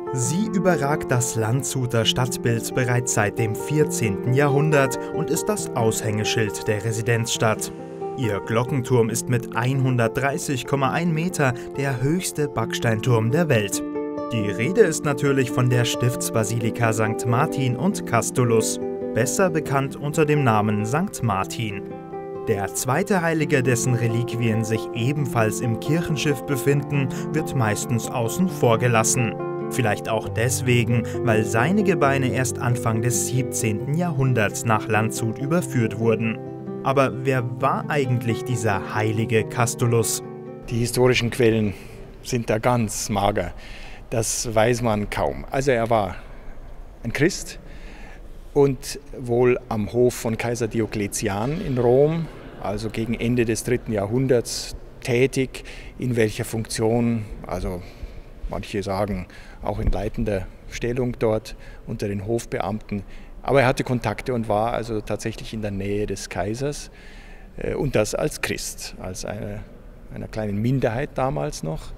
Sie überragt das Landshuter Stadtbild bereits seit dem 14. Jahrhundert und ist das Aushängeschild der Residenzstadt. Ihr Glockenturm ist mit 130,1 Meter der höchste Backsteinturm der Welt. Die Rede ist natürlich von der Stiftsbasilika St. Martin und Castulus, besser bekannt unter dem Namen St. Martin. Der zweite Heilige, dessen Reliquien sich ebenfalls im Kirchenschiff befinden, wird meistens außen vor gelassen. Vielleicht auch deswegen, weil seine Gebeine erst Anfang des 17. Jahrhunderts nach Landshut überführt wurden. Aber wer war eigentlich dieser heilige Castulus? Die historischen Quellen sind da ganz mager. Das weiß man kaum. Also er war ein Christ und wohl am Hof von Kaiser Diokletian in Rom, also gegen Ende des 3. Jahrhunderts tätig. In welcher Funktion? Also manche sagen auch in leitender Stellung dort unter den Hofbeamten. Aber er hatte Kontakte und war also tatsächlich in der Nähe des Kaisers und das als Christ, als einer kleinen Minderheit damals noch.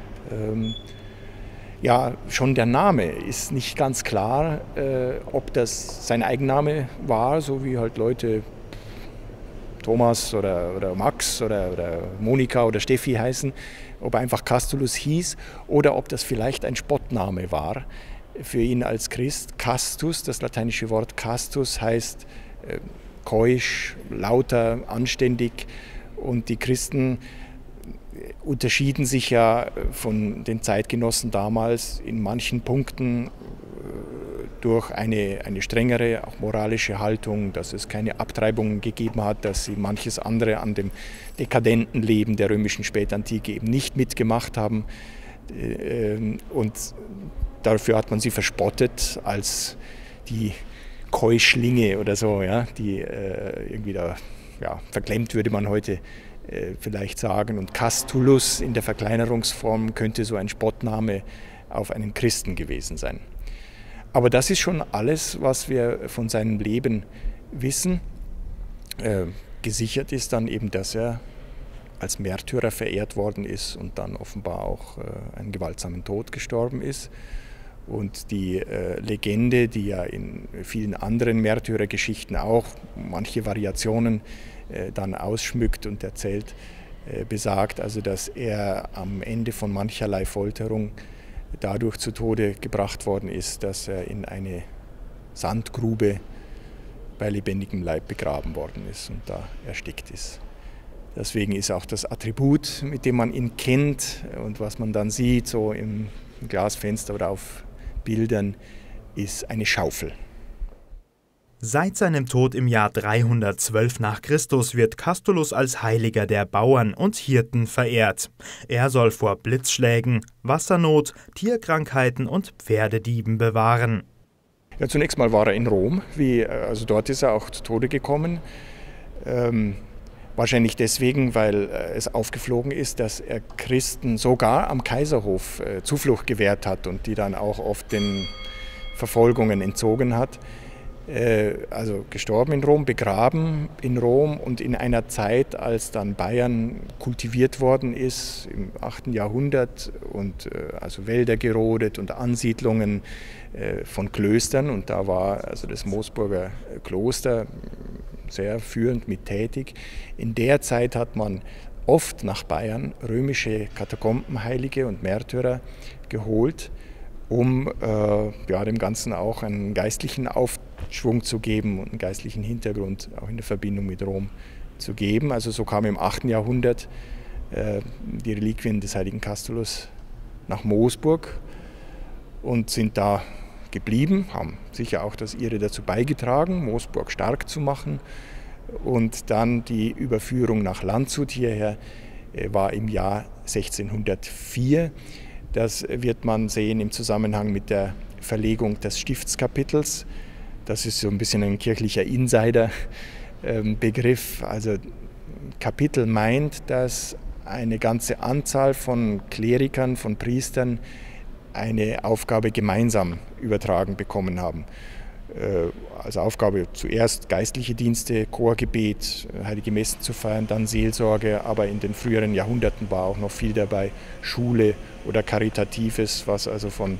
Ja, schon der Name ist nicht ganz klar, ob das sein Eigenname war, so wie halt Leute Thomas oder Max oder Monika oder Steffi heißen, ob er einfach Castulus hieß oder ob das vielleicht ein Spottname war für ihn als Christ. Castus, das lateinische Wort Castus, heißt keusch, lauter, anständig, und die Christen unterschieden sich ja von den Zeitgenossen damals in manchen Punkten durch eine strengere, auch moralische Haltung, dass es keine Abtreibungen gegeben hat, dass sie manches andere an dem dekadenten Leben der römischen Spätantike eben nicht mitgemacht haben. Und dafür hat man sie verspottet als die Keuschlinge oder so, ja, die irgendwie da, ja, verklemmt würde man heute vielleicht sagen. Und Castulus in der Verkleinerungsform könnte so ein Spottname auf einen Christen gewesen sein. Aber das ist schon alles, was wir von seinem Leben wissen. Gesichert ist dann eben, dass er als Märtyrer verehrt worden ist und dann offenbar auch einen gewaltsamen Tod gestorben ist. Und die Legende, die ja in vielen anderen Märtyrergeschichten auch manche Variationen dann ausschmückt und erzählt, besagt also, dass er am Ende von mancherlei Folterung dadurch zu Tode gebracht worden ist, dass er in eine Sandgrube bei lebendigem Leib begraben worden ist und da erstickt ist. Deswegen ist auch das Attribut, mit dem man ihn kennt und was man dann sieht, so im Glasfenster oder auf Bildern, ist eine Schaufel. Seit seinem Tod im Jahr 312 nach Christus wird Castulus als Heiliger der Bauern und Hirten verehrt. Er soll vor Blitzschlägen, Wassernot, Tierkrankheiten und Pferdedieben bewahren. Ja, zunächst mal war er in Rom, also dort ist er auch zu Tode gekommen. Wahrscheinlich deswegen, weil es aufgeflogen ist, dass er Christen sogar am Kaiserhof Zuflucht gewährt hat und die dann auch oft den Verfolgungen entzogen hat. Also gestorben in Rom, begraben in Rom und in einer Zeit, als dann Bayern kultiviert worden ist, im 8. Jahrhundert und also Wälder gerodet und Ansiedlungen von Klöstern, und da war also das Moosburger Kloster sehr führend mit tätig. In der Zeit hat man oft nach Bayern römische Katakombenheilige und Märtyrer geholt, um dem Ganzen auch einen geistlichen Aufschwung zu geben und einen geistlichen Hintergrund auch in der Verbindung mit Rom zu geben. Also so kamen im 8. Jahrhundert die Reliquien des heiligen Castulus nach Moosburg und sind da geblieben, haben sicher auch das ihre dazu beigetragen, Moosburg stark zu machen. Und dann die Überführung nach Landshut hierher war im Jahr 1604. Das wird man sehen im Zusammenhang mit der Verlegung des Stiftskapitels. Das ist so ein bisschen ein kirchlicher Insider-Begriff. Also Kapitel meint, dass eine ganze Anzahl von Klerikern, von Priestern eine Aufgabe gemeinsam übertragen bekommen haben. Als Aufgabe zuerst geistliche Dienste, Chorgebet, heilige Messen zu feiern, dann Seelsorge, aber in den früheren Jahrhunderten war auch noch viel dabei, Schule oder Karitatives, was also von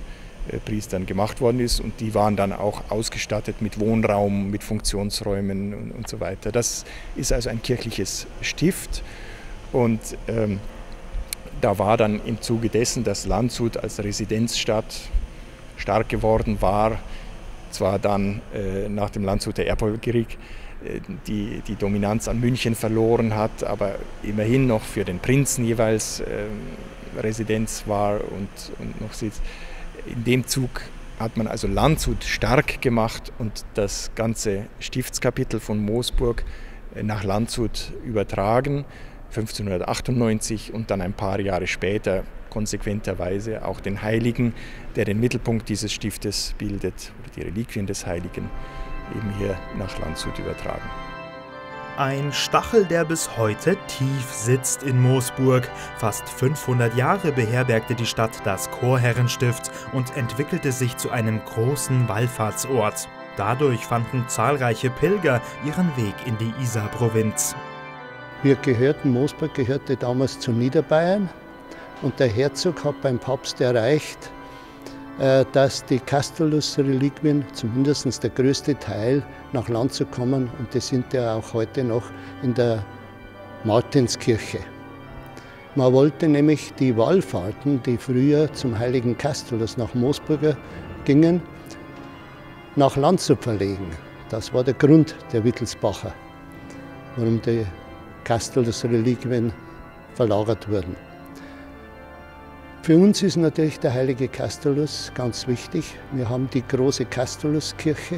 Priestern gemacht worden ist. Und die waren dann auch ausgestattet mit Wohnraum, mit Funktionsräumen und so weiter. Das ist also ein kirchliches Stift. Und da war dann im Zuge dessen, dass Landshut als Residenzstadt stark geworden war, zwar dann nach dem Landshuter Erbfolgekrieg die Dominanz an München verloren hat, aber immerhin noch für den Prinzen jeweils Residenz war und noch Sitz. In dem Zug hat man also Landshut stark gemacht und das ganze Stiftskapitel von Moosburg nach Landshut übertragen, 1598 und dann ein paar Jahre später konsequenterweise auch den Heiligen, der den Mittelpunkt dieses Stiftes bildet, oder die Reliquien des Heiligen, eben hier nach Landshut übertragen. Ein Stachel, der bis heute tief sitzt in Moosburg. Fast 500 Jahre beherbergte die Stadt das Chorherrenstift und entwickelte sich zu einem großen Wallfahrtsort. Dadurch fanden zahlreiche Pilger ihren Weg in die Isarprovinz. Moosburg gehörte damals zu Niederbayern und der Herzog hat beim Papst erreicht, dass die Castulus-Reliquien, zumindest der größte Teil, nach Landshut kommen und die sind ja auch heute noch in der Martinskirche. Man wollte nämlich die Wallfahrten, die früher zum heiligen Castulus nach Moosburg gingen, nach Landshut verlegen. Das war der Grund der Wittelsbacher, warum die Castulus-Reliquien verlagert wurden. Für uns ist natürlich der heilige Castulus ganz wichtig. Wir haben die große Castuluskirche.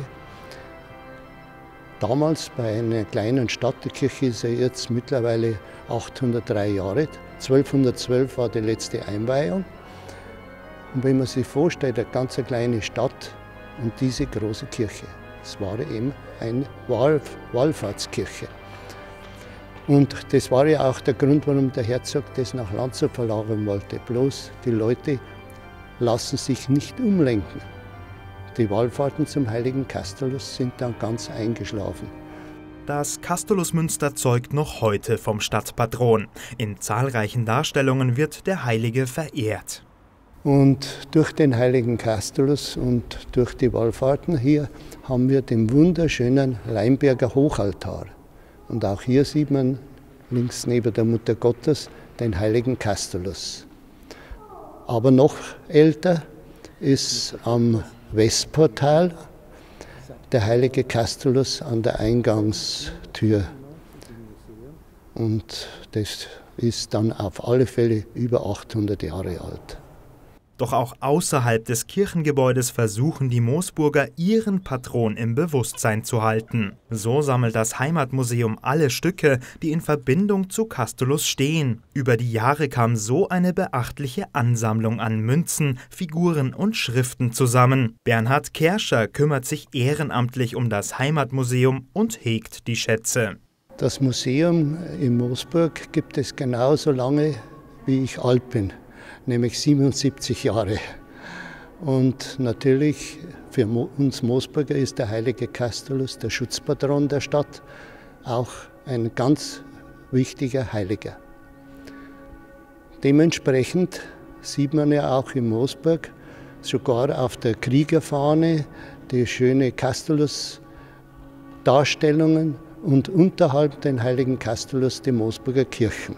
Damals bei einer kleinen Stadt, die Kirche ist ja jetzt mittlerweile 803 Jahre alt. 1212 war die letzte Einweihung. Und wenn man sich vorstellt, eine ganz kleine Stadt und diese große Kirche, es war eben eine Wallfahrtskirche. Und das war ja auch der Grund, warum der Herzog das nach Landshut verlagern wollte. Bloß die Leute lassen sich nicht umlenken. Die Wallfahrten zum heiligen Castulus sind dann ganz eingeschlafen. Das Castulusmünster zeugt noch heute vom Stadtpatron. In zahlreichen Darstellungen wird der Heilige verehrt. Und durch den heiligen Castulus und durch die Wallfahrten hier haben wir den wunderschönen Leimberger Hochaltar. Und auch hier sieht man links neben der Mutter Gottes den heiligen Castulus. Aber noch älter ist am Westportal der heilige Castulus an der Eingangstür. Und das ist dann auf alle Fälle über 800 Jahre alt. Doch auch außerhalb des Kirchengebäudes versuchen die Moosburger, ihren Patron im Bewusstsein zu halten. So sammelt das Heimatmuseum alle Stücke, die in Verbindung zu Castulus stehen. Über die Jahre kam so eine beachtliche Ansammlung an Münzen, Figuren und Schriften zusammen. Bernhard Kerscher kümmert sich ehrenamtlich um das Heimatmuseum und hegt die Schätze. Das Museum in Moosburg gibt es genauso lange, wie ich alt bin. Nämlich 77 Jahre. Und natürlich für uns Moosburger ist der heilige Castulus, der Schutzpatron der Stadt, auch ein ganz wichtiger Heiliger. Dementsprechend sieht man ja auch in Moosburg sogar auf der Kriegerfahne die schöne Castulus-Darstellungen und unterhalb den heiligen Castulus die Moosburger Kirchen.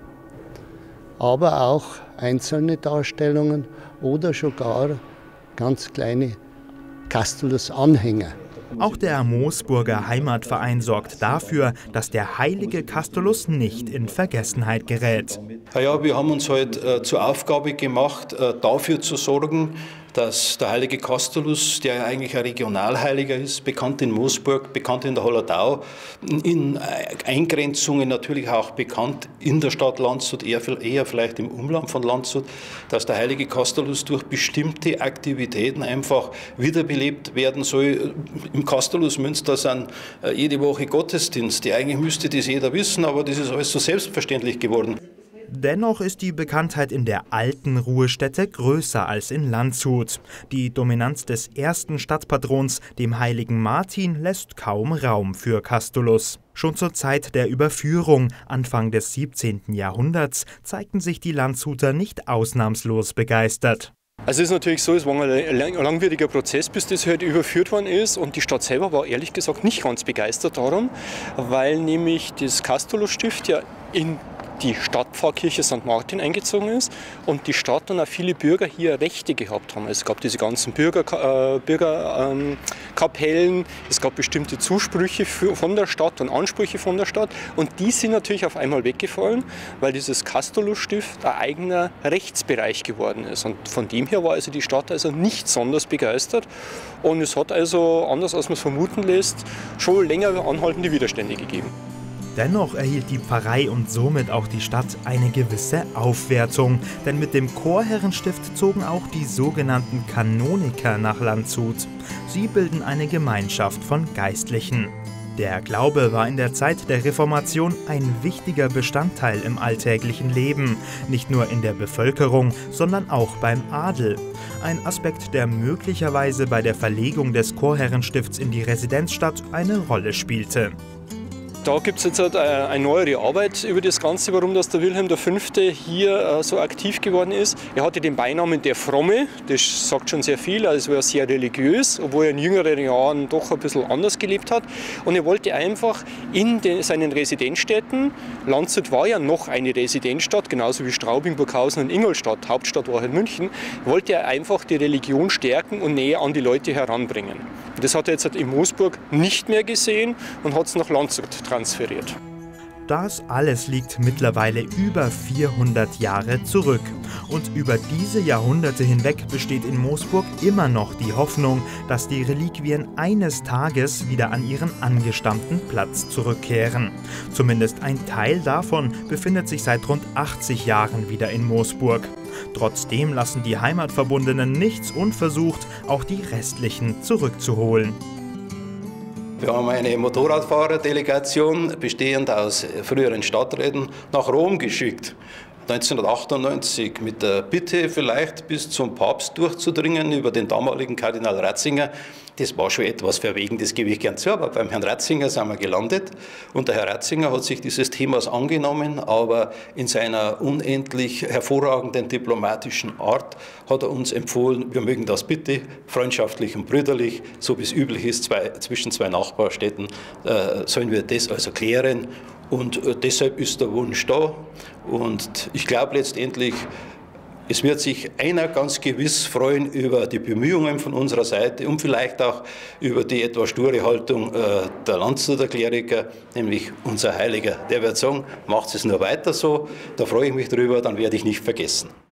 Aber auch einzelne Darstellungen oder sogar ganz kleine Castulus-Anhänger. Auch der Moosburger Heimatverein sorgt dafür, dass der heilige Castulus nicht in Vergessenheit gerät. Ja, wir haben uns heute zur Aufgabe gemacht, dafür zu sorgen, dass der heilige Castulus, der ja eigentlich ein Regionalheiliger ist, bekannt in Moosburg, bekannt in der Hallertau, in Eingrenzungen natürlich auch bekannt in der Stadt Landshut, eher vielleicht im Umland von Landshut, dass der heilige Castulus durch bestimmte Aktivitäten einfach wiederbelebt werden soll. Im Castulusmünster sind jede Woche Gottesdienste. Eigentlich müsste das jeder wissen, aber das ist alles so selbstverständlich geworden. Dennoch ist die Bekanntheit in der alten Ruhestätte größer als in Landshut. Die Dominanz des ersten Stadtpatrons, dem heiligen Martin, lässt kaum Raum für Castulus. Schon zur Zeit der Überführung, Anfang des 17. Jahrhunderts, zeigten sich die Landshuter nicht ausnahmslos begeistert. Also es ist natürlich so, es war ein langwieriger Prozess, bis das halt überführt worden ist, und die Stadt selber war ehrlich gesagt nicht ganz begeistert darum, weil nämlich das Castorlus-Stift ja in die Stadtpfarrkirche St. Martin eingezogen ist und die Stadt und auch viele Bürger hier Rechte gehabt haben. Es gab diese ganzen Bürgerkapellen, es gab bestimmte Zusprüche von der Stadt und Ansprüche von der Stadt, und die sind natürlich auf einmal weggefallen, weil dieses Castorlus-Stift ein eigener Rechtsbereich geworden ist. Und von dem her war also die Stadt also nicht besonders begeistert, und es hat also, anders als man es vermuten lässt, schon länger anhaltende Widerstände gegeben. Dennoch erhielt die Pfarrei und somit auch die Stadt eine gewisse Aufwertung, denn mit dem Chorherrenstift zogen auch die sogenannten Kanoniker nach Landshut. Sie bilden eine Gemeinschaft von Geistlichen. Der Glaube war in der Zeit der Reformation ein wichtiger Bestandteil im alltäglichen Leben, nicht nur in der Bevölkerung, sondern auch beim Adel. Ein Aspekt, der möglicherweise bei der Verlegung des Chorherrenstifts in die Residenzstadt eine Rolle spielte. Da gibt es jetzt halt eine neuere Arbeit über das Ganze, warum das der Wilhelm V. hier so aktiv geworden ist. Er hatte den Beinamen der Fromme, das sagt schon sehr viel, also er war sehr religiös, obwohl er in jüngeren Jahren doch ein bisschen anders gelebt hat. Und er wollte einfach in seinen Residenzstädten, Landshut war ja noch eine Residenzstadt, genauso wie Straubing, Burghausen und Ingolstadt, Hauptstadt war halt München, wollte er einfach die Religion stärken und näher an die Leute heranbringen. Das hat er jetzt in Moosburg nicht mehr gesehen und hat es nach Landshut transferiert. Das alles liegt mittlerweile über 400 Jahre zurück. Und über diese Jahrhunderte hinweg besteht in Moosburg immer noch die Hoffnung, dass die Reliquien eines Tages wieder an ihren angestammten Platz zurückkehren. Zumindest ein Teil davon befindet sich seit rund 80 Jahren wieder in Moosburg. Trotzdem lassen die Heimatverbundenen nichts unversucht, auch die restlichen zurückzuholen. Wir haben eine Motorradfahrerdelegation, bestehend aus früheren Stadträten, nach Rom geschickt. 1998 mit der Bitte, vielleicht bis zum Papst durchzudringen über den damaligen Kardinal Ratzinger. Das war schon etwas verwegen, das gebe ich gern zu, aber beim Herrn Ratzinger sind wir gelandet. Und der Herr Ratzinger hat sich dieses Themas angenommen, aber in seiner unendlich hervorragenden diplomatischen Art hat er uns empfohlen, wir mögen das bitte freundschaftlich und brüderlich, so wie es üblich ist zwischen zwei Nachbarstädten, sollen wir das also klären. Und deshalb ist der Wunsch da. Und ich glaube letztendlich, es wird sich einer ganz gewiss freuen über die Bemühungen von unserer Seite und vielleicht auch über die etwas sture Haltung der Landshuter Kleriker, nämlich unser Heiliger. Der wird sagen, macht es nur weiter so, da freue ich mich drüber, dann werde ich nicht vergessen.